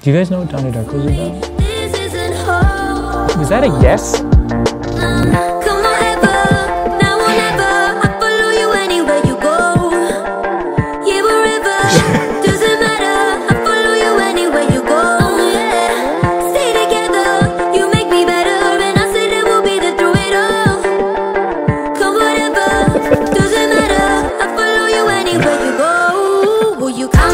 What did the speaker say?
Do you guys know what Donnie Darko is about? Was that a yes? You come